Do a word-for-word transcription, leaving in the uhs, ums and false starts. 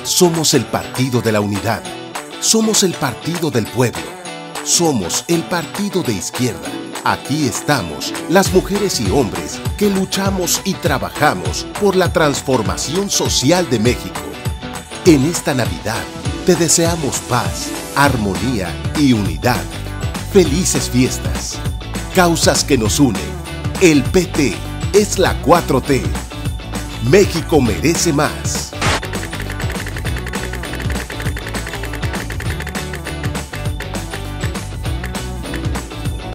Somos el partido de la unidad. Somos el partido del pueblo. Somos el partido de izquierda. Aquí estamos, las mujeres y hombres que luchamos y trabajamos por la transformación social de México. En esta Navidad te deseamos paz, armonía y unidad. Felices fiestas. Causas que nos unen. El P T es la cuatro T. México merece más.